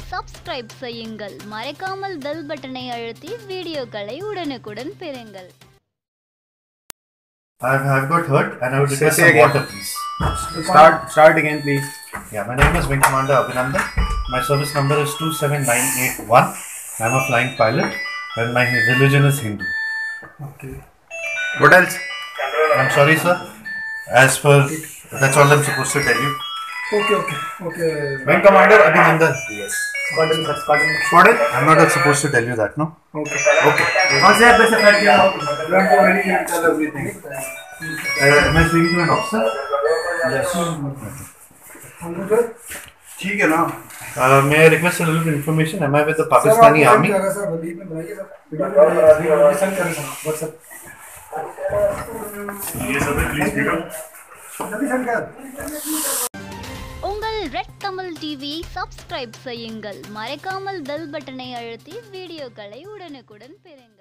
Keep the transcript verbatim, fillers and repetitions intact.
Subscribe செய்யுங்கள். மறக்காமல் bell பட்டனை அழுத்தி வீடியோக்களை உடனுக்குடன் பெறுங்கள். I've, I've got hurt and I would request some again. water, please. Start, start again, please. Yeah, my name is Wing Commander Abhinandan. My service number is two seven nine eight one. I'm a flying pilot and my religion is Hindu. Okay. What else? I'm sorry, sir. As per, that's all I'm supposed to tell you. Okay, okay, okay. Wing Commander Abhinandan. Yes. Pardon, sir, pardon. Pardon? I'm not supposed to tell you that, no? Okay. Okay. How say best effect here? Don't go very you tell everything. Uh, am I speaking to an officer? Yes. ठीक है ना? Uh, may I request a little information? Am I with the Pakistani Army? Sir video में बनाइए sir video में बनाइए send करें sir WhatsApp ये सब प्लीज स्पीक अप. जल्दी सेंड कर உங்கள் ரெட் தமிழ் டிவியை சப்ஸ்கிரைப் செய்யுங்கள். மறக்காமல் பெல் பட்டனை அழுத்தி வீடியோக்களை உடனுக்குடன் பெறுங்கள்.